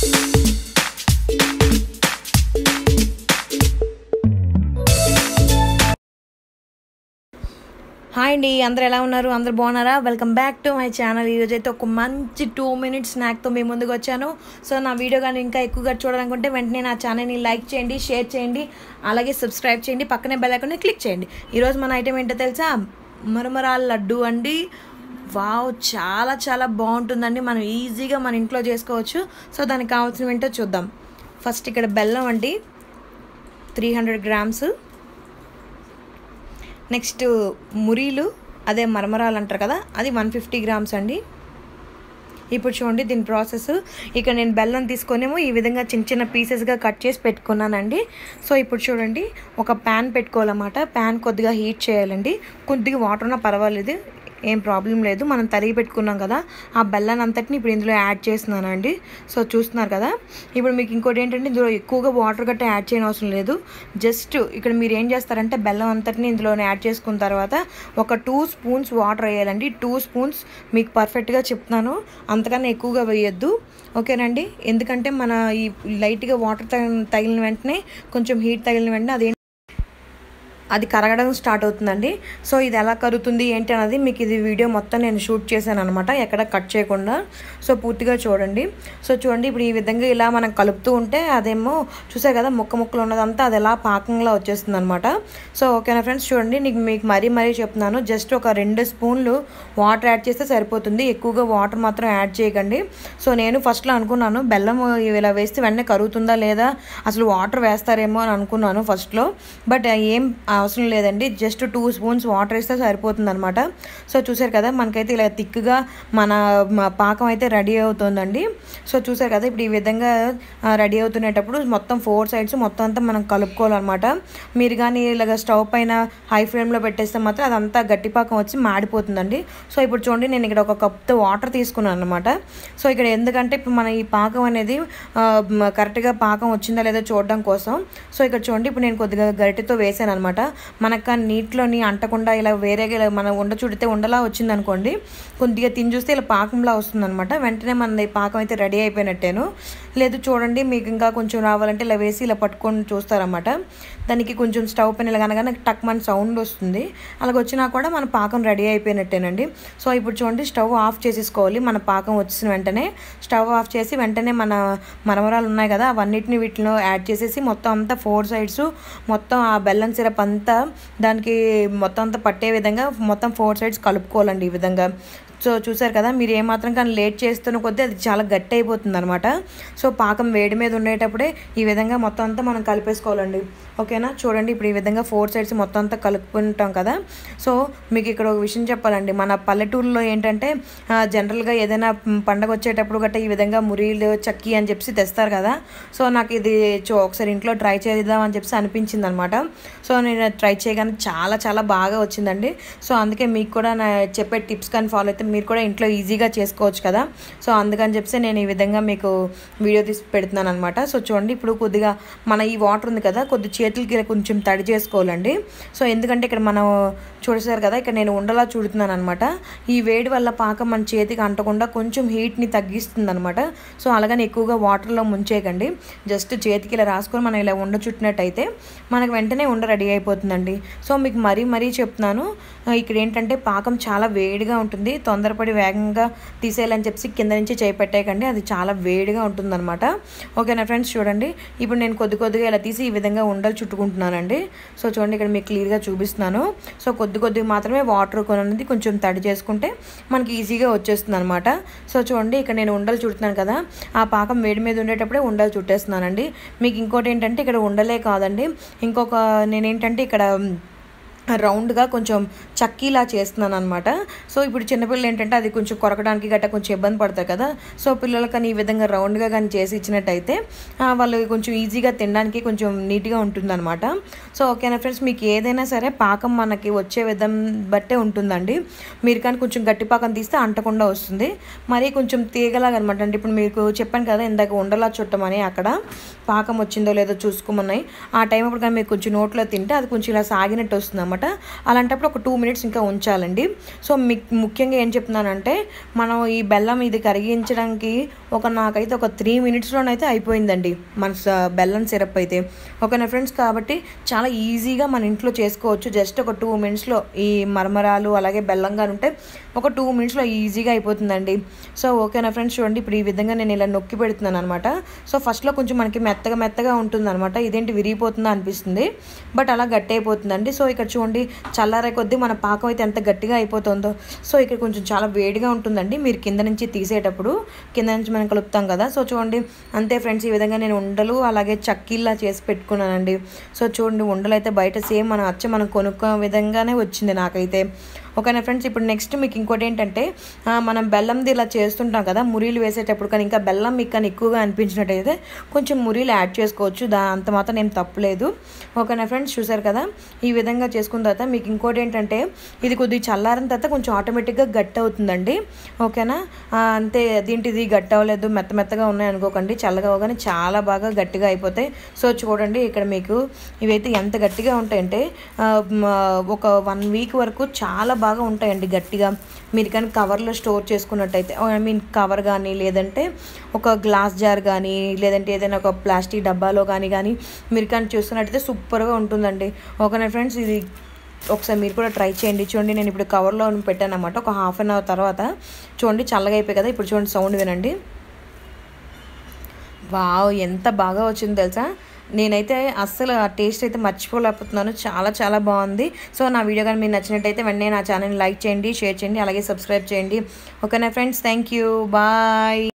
Hi అండి, అందరూ ఎలా ఉన్నారు? అందరూ బాగున్నారా? Welcome back to my channel. ఈరోజు అయితే ఒక మంచి 2 minutes స్నాక్తో మీ ముందుకు వచ్చాను. సో నా వీడియో కానీ ఇంకా ఎక్కువగా చూడాలనుకుంటే వెంటనే నా ఛానల్ని లైక్ చేయండి, షేర్ చేయండి, అలాగే సబ్స్క్రైబ్ చేయండి, పక్కనే బెల్ ఐకాన్ని క్లిక్ చేయండి. ఈరోజు మన ఐటెం ఏంటో తెలుసా? మురమురాల లడ్డు అండి. వావ్, చాలా చాలా బాగుంటుందండి. మనం ఈజీగా మన ఇంట్లో చేసుకోవచ్చు. సో దానికి కావాల్సినవి ఏంటో చూద్దాం. ఫస్ట్ ఇక్కడ బెల్లం అండి, 300 grams. నెక్స్ట్ మురీలు, అదే మరమరాలు అంటారు కదా, అది 150 grams అండి. ఇప్పుడు చూడండి దీని ప్రాసెస్. ఇక నేను బెల్లం తీసుకొనేమో ఈ విధంగా చిన్న చిన్న పీసెస్గా కట్ చేసి పెట్టుకున్నానండి. సో ఇప్పుడు చూడండి, ఒక ప్యాన్ పెట్టుకోవాలన్నమాట. ప్యాన్ కొద్దిగా హీట్ చేయాలండి. కొద్దిగా వాటర్ ఉన్నా పర్వాలేదు, ఏం ప్రాబ్లం లేదు. మనం తరిగి పెట్టుకున్నాం కదా, ఆ బెల్లాన్ని అంతటిని ఇప్పుడు ఇందులో యాడ్ చేస్తున్నానండి. సో చూస్తున్నారు కదా. ఇప్పుడు మీకు ఇంకోటి ఏంటంటే, ఇందులో ఎక్కువగా వాటర్ గట్రా యాడ్ చేయని అవసరం లేదు. జస్ట్ ఇక్కడ మీరు ఏం చేస్తారంటే, బెల్లం అంతటిని ఇందులో యాడ్ చేసుకున్న తర్వాత ఒక 2 spoons వాటర్ వేయాలండి. 2 spoons మీకు పర్ఫెక్ట్గా చెప్తున్నాను, అంతకన్నా ఎక్కువగా వేయొద్దు. ఓకేనండి. ఎందుకంటే మన ఈ లైట్గా వాటర్ తగిలిన వెంటనే, కొంచెం హీట్ తగిలిన వెంటనే అది కరగడం స్టార్ట్ అవుతుందండి. సో ఇది ఎలా కరుగుతుంది ఏంటి అన్నది మీకు ఇది వీడియో మొత్తం నేను షూట్ చేశాను అనమాట, ఎక్కడ కట్ చేయకుండా. సో పూర్తిగా చూడండి. సో చూడండి, ఇప్పుడు ఈ విధంగా ఇలా మనం కలుపుతూ ఉంటే అదేమో చూసారు కదా, ముక్కలు ఉన్నదంతా అది ఎలా పాకంలా వచ్చేస్తుంది అనమాట. సో ఓకేనా ఫ్రెండ్స్, చూడండి మీకు మరీ చెప్తున్నాను, జస్ట్ ఒక 2 spoons వాటర్ యాడ్ చేస్తే సరిపోతుంది. ఎక్కువగా వాటర్ మాత్రం యాడ్ చేయకండి. సో నేను ఫస్ట్లో అనుకున్నాను, బెల్లం ఇలా వేస్తే వెంటనే కరుగుతుందా లేదా, అసలు వాటర్ వేస్తారేమో అని అనుకున్నాను ఫస్ట్లో. బట్ ఏం అవసరం లేదండి, జస్ట్ 2 spoons వాటర్ వేస్తే సరిపోతుంది అనమాట. సో చూసారు కదా, మనకైతే ఇలా థిక్గా మన పాకం అయితే రెడీ అవుతుందండి. సో చూసారు కదా, ఇప్పుడు ఈ విధంగా రెడీ అవుతునేటప్పుడు మొత్తం 4 sides మొత్తం అంతా మనం కలుపుకోవాలన్నమాట. మీరు కానీ ఇలాగ స్టవ్ పైన హై ఫ్లేమ్లో పెట్టేస్తే మాత్రం అదంతా గట్టి పాకం వచ్చి మాడిపోతుందండి. సో ఇప్పుడు చూడండి, నేను ఇక్కడ ఒక కప్తో వాటర్ తీసుకున్నాను అనమాట. సో ఇక్కడ ఎందుకంటే ఇప్పుడు మన ఈ పాకం అనేది కరెక్ట్గా పాకం వచ్చిందా లేదా చూడడం కోసం. సో ఇక్కడ చూడండి, ఇప్పుడు నేను కొద్దిగా గరిటెతో వేసాను అనమాట. మనకు నీటిలోని అంటకుండా ఇలా వేరేగా ఇలా మనం చుడితే ఉండలా వచ్చిందనుకోండి, కొద్దిగా తిని చూస్తే ఇలా పాకంలా వస్తుందన్నమాట. వెంటనే మన ఈ పాకం అయితే రెడీ అయిపోయినట్టేను. లేదు చూడండి, మీకు ఇంకా కొంచెం రావాలంటే ఇలా వేసి ఇలా పట్టుకొని చూస్తారన్నమాట. దానికి కొంచెం స్టవ్ పైన ఇలా కనుక టక్ మన సౌండ్ వస్తుంది. అలాగ వచ్చినా కూడా మన పాకం రెడీ అయిపోయినట్టేనండి. సో ఇప్పుడు చూడండి, స్టవ్ ఆఫ్ చేసేసుకోవాలి. మన పాకం వచ్చిన వెంటనే స్టవ్ ఆఫ్ చేసి వెంటనే మన మరమరాలు ఉన్నాయి కదా, అవన్నిటిని వీటిలో యాడ్ చేసేసి మొత్తం అంతా 4 sides మొత్తం ఆ బెల్లం సిరప్ అంతా దానికి మొత్తం అంతా పట్టే విధంగా మొత్తం 4 sides కలుపుకోవాలండి ఈ విధంగా. సో చూసారు కదా, మీరు ఏమాత్రం కానీ లేట్ చేస్తున్న కొద్దీ అది చాలా గట్టి అయిపోతుంది అనమాట. సో పాకం వేడి మీద ఉండేటప్పుడే ఈ విధంగా మొత్తం అంతా మనం కలిపేసుకోవాలండి. ఓకేనా. చూడండి, ఇప్పుడు ఈ విధంగా 4 sides మొత్తం అంతా కలుపుకుంటాం కదా. సో మీకు ఇక్కడ ఒక విషయం చెప్పాలండి, మన పల్లెటూరులో ఏంటంటే జనరల్గా ఏదైనా పండగ వచ్చేటప్పుడు గట్రా ఈ విధంగా మురీలు చక్కీ అని చెప్పి తెస్తారు కదా. సో నాకు ఇది ఒకసారి ఇంట్లో ట్రై చేద్దాం అని చెప్పి అనిపించింది అనమాట. సో నేను ట్రై చేయగానే చాలా చాలా బాగా వచ్చిందండి. సో అందుకే మీకు కూడా నా చెప్పే టిప్స్ కానీ ఫాలో అయితే మీరు కూడా ఇంట్లో ఈజీగా చేసుకోవచ్చు కదా. సో అందుకని చెప్పి నేను ఈ విధంగా మీకు వీడియో తీసి పెడుతున్నాను అనమాట. సో చూడండి, ఇప్పుడు కొద్దిగా మన ఈ వాటర్ ఉంది కదా, కొద్ది చేతులకి కొంచెం తడి చేసుకోవాలండి. సో ఎందుకంటే ఇక్కడ మనం చూసారు కదా, ఇక్కడ నేను ఉండలా చూడుతున్నాను అనమాట. ఈ వేడి వల్ల పాకం మన చేతికి అంటకుండా కొంచెం హీట్ని తగ్గిస్తుంది అనమాట. సో అలాగని ఎక్కువగా వాటర్లో ముంచేయకండి, జస్ట్ చేతికి ఇలా రాసుకొని మనం ఇలా ఉండ చుట్టినట్టయితే మనకు వెంటనే ఉండ రెడీ అయిపోతుందండి. సో మీకు మరీ చెప్తున్నాను, ఇక్కడ ఏంటంటే పాకం చాలా వేడిగా ఉంటుంది. తొందరపడి వేగంగా తీసేయాలని చెప్పి కింద నుంచి చేయి పెట్టేయకండి, అది చాలా వేడిగా ఉంటుందన్నమాట. ఓకేనా ఫ్రెండ్స్. చూడండి, ఇప్పుడు నేను కొద్దిగా ఇలా తీసి ఈ విధంగా ఉండలు చుట్టుకుంటున్నానండి. సో చూడండి, ఇక్కడ మీకు క్లియర్గా చూపిస్తున్నాను. సో కొద్దిగా మాత్రమే వాటర్ కొనేది కొంచెం తడి చేసుకుంటే మనకి ఈజీగా వచ్చేస్తుంది అనమాట. సో చూడండి, ఇక్కడ నేను ఉండలు చుడుతున్నాను కదా, ఆ పాకం వేడి మీద ఉండేటప్పుడే ఉండలు చుట్టేస్తున్నానండి. మీకు ఇంకోటి ఏంటంటే, ఇక్కడ ఉండలే కాదండి, ఇంకొక నేనేంటంటే ఇక్కడ రౌండ్గా కొంచెం చక్కీలా చేస్తున్నాను అనమాట. సో ఇప్పుడు చిన్నపిల్లలు ఏంటంటే అది కొంచెం కొరకడానికి గట్రా కొంచెం ఇబ్బంది పడతారు కదా. సో పిల్లలు కానీ ఈ విధంగా రౌండ్గా కానీ చేసి ఇచ్చినట్టయితే వాళ్ళు కొంచెం ఈజీగా తినడానికి కొంచెం నీట్గా ఉంటుందన్నమాట. సో ఓకేనా ఫ్రెండ్స్, మీకు ఏదైనా సరే పాకం మనకి వచ్చే విధం బట్టే ఉంటుందండి. మీరు కానీ కొంచెం గట్టి పాకం తీస్తే అంటకుండా వస్తుంది, మరీ కొంచెం తీగలాగా అనమాట. అంటే ఇప్పుడు మీకు చెప్పాను కదా ఇందాక ఉండలా చుట్టమని, అక్కడ పాకం వచ్చిందో లేదో చూసుకోమన్నాయి. ఆ టైం అప్పుడు కానీ మీరు కొంచెం నోట్లో తింటే అది కొంచెం ఇలా సాగినట్టు వస్తుంది అన్నమాట. అనమాట. అలాంటప్పుడు ఒక 2 మినిట్స్ ఇంకా ఉంచాలండి. సో ముఖ్యంగా ఏం చెప్తున్నానంటే మనం ఈ బెల్లం ఇది కరిగించడానికి నాకైతే ఒక 3 మినిట్స్లోనైతే అయిపోయిందండి మన బెల్లం సిరప్ అయితే. ఓకేనా ఫ్రెండ్స్, కాబట్టి చాలా ఈజీగా మన ఇంట్లో చేసుకోవచ్చు. జస్ట్ ఒక 2 మినిట్స్లో ఈ మరమరాలు అలాగే బెల్లంగా ఉంటే ఒక 2 మినిట్స్లో ఈజీగా అయిపోతుందండి. సో ఓకేనా ఫ్రెండ్స్, చూడండి ఇప్పుడు ఈ విధంగా నేను ఇలా నొక్కి పెడుతున్నాను అనమాట. సో ఫస్ట్లో కొంచెం మనకి మెత్తగా ఉంటుంది అనమాట. ఇదేంటి విరిగిపోతుందా అనిపిస్తుంది, బట్ అలా గట్టి అయిపోతుందండి. సో ఇక్కడ చూడండి చల్లారే కొద్దీ మన పాకం అయితే ఎంత గట్టిగా అయిపోతుందో. సో ఇక్కడ కొంచెం చాలా వేడిగా ఉంటుందండి మీరు కింద నుంచి తీసేటప్పుడు, కింద నుంచి మనం కలుపుతాం కదా. సో చూడండి అంతే ఫ్రెండ్స్, ఈ విధంగా నేను ఉండలు అలాగే చక్కీల్లా చేసి పెట్టుకున్నానండి. సో చూడండి ఉండలు అయితే బయట సేమ్ మనం కొనుక్కునే విధంగానే వచ్చింది నాకైతే. ఓకేనా ఫ్రెండ్స్, ఇప్పుడు నెక్స్ట్ మీకు ఇంకోటి ఏంటంటే మనం బెల్లంది ఇలా చేస్తుంటాం కదా మురీలు వేసేటప్పుడు, కానీ ఇంకా బెల్లం మీకు కానీ ఎక్కువగా అనిపించినట్టయితే కొంచెం మురీలు యాడ్ చేసుకోవచ్చు, అంత మాత్రం ఏం తప్పులేదు. ఓకేనా ఫ్రెండ్స్, చూసారు కదా ఈ విధంగా చేసుకున్న తర్వాత మీకు ఇంకోటి ఏంటంటే ఇది కొద్దిగా చల్లారిన తర్వాత కొంచెం ఆటోమేటిక్గా గట్టి అవుతుందండి. ఓకేనా, అంతే దీంటిది గట్టి అవ్వలేదు మెత్తగా ఉన్నాయి అనుకోకండి, చల్లగా అవగానే చాలా బాగా గట్టిగా అయిపోతాయి. సో చూడండి ఇక్కడ మీకు ఇవైతే ఎంత గట్టిగా ఉంటాయంటే ఒక 1 వీక్ వరకు చాలా బాగా ఉంటాయండి గట్టిగా. మీరు కానీ కవర్లో స్టోర్ చేసుకున్నట్టయితే, కవర్ కానీ లేదంటే ఒక గ్లాస్ జార్ కానీ లేదంటే ఏదైనా ఒక ప్లాస్టిక్ డబ్బాలో కానీ మీరు కానీ చూస్తున్నట్టయితే సూపర్గా ఉంటుందండి. ఓకేనా ఫ్రెండ్స్, ఇది ఒకసారి మీరు కూడా ట్రై చేయండి. చూడండి నేను ఇప్పుడు కవర్లో పెట్టాను అన్నమాట. ఒక హాఫ్ అన్ అవర్ తర్వాత చూడండి చల్లగా అయిపోయి కదా. ఇప్పుడు చూడండి సౌండ్ వినండి. వావ్, ఎంత బాగా వచ్చిందో తెలుసా. నేనైతే అస్సలు ఆ టేస్ట్ అయితే మర్చిపోలేకపోతున్నాను, చాలా బాగుంది. సో నా వీడియో కానీ మీకు నచ్చినట్టయితే వెంటనే నా ఛానల్ని లైక్ చేయండి, షేర్ చేయండి, అలాగే సబ్స్క్రైబ్ చేయండి. ఓకేనా ఫ్రెండ్స్, థ్యాంక్ యూ, బాయ్.